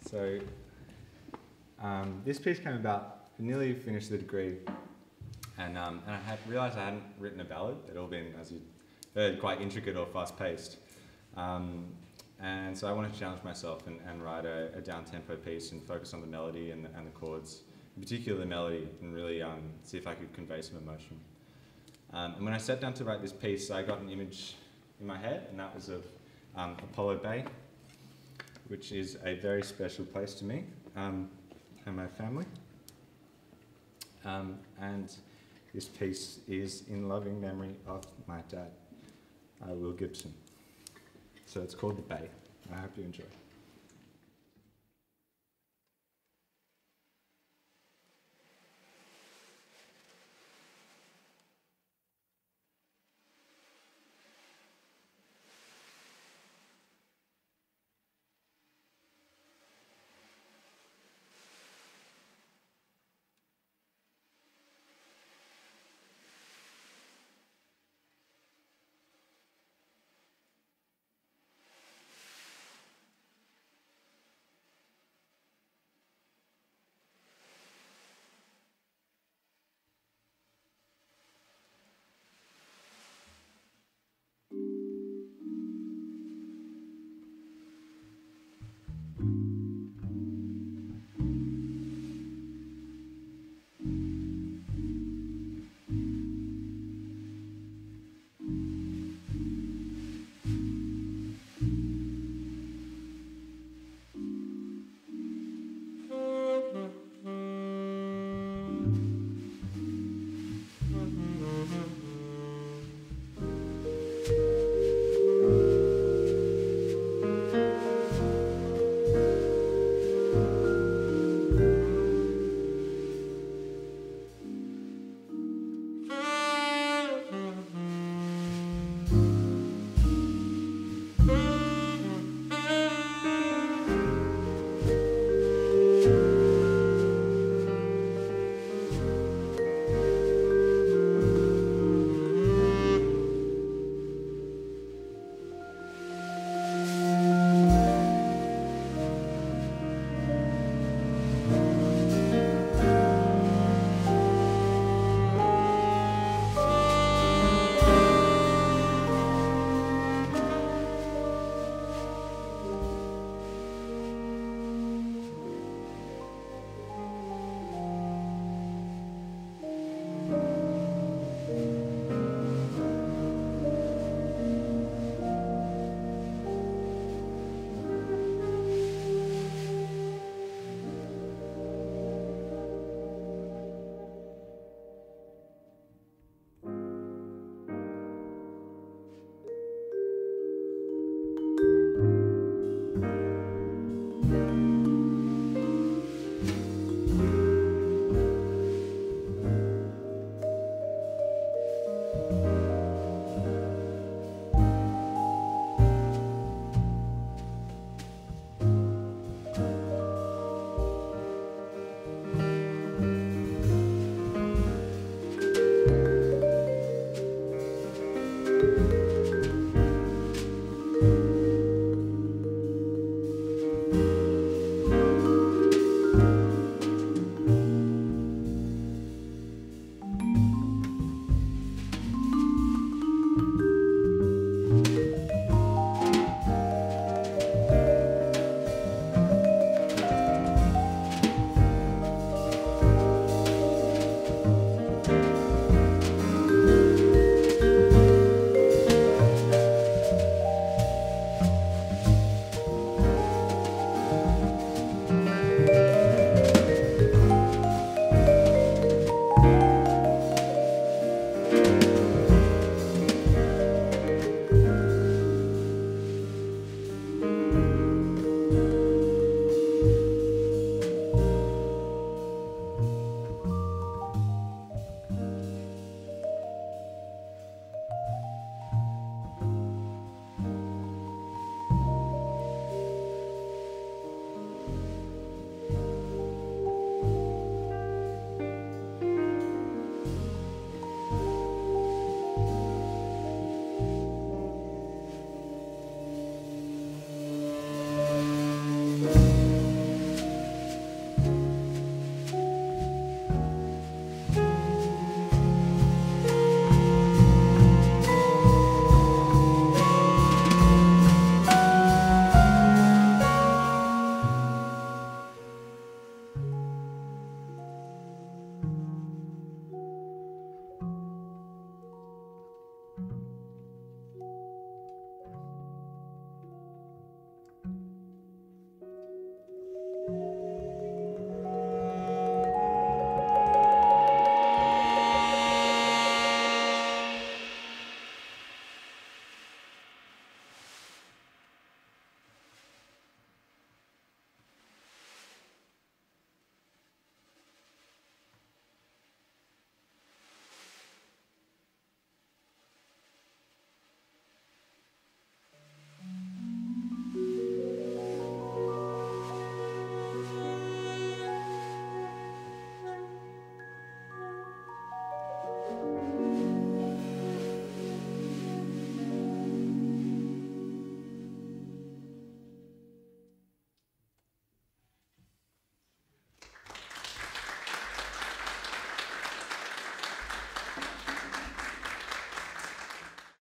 So this piece came about, I nearly finished the degree, and I had realised I hadn't written a ballad. It had all been, as you heard, quite intricate or fast-paced. And so I wanted to challenge myself and write a down-tempo piece and focus on the melody and the chords, in particular the melody, and really see if I could convey some emotion. And when I sat down to write this piece, I got an image in my head, and that was of Apollo Bay, which is a very special place to me and my family. And this piece is in loving memory of my dad, Will Gibson. So it's called The Bay. I hope you enjoy.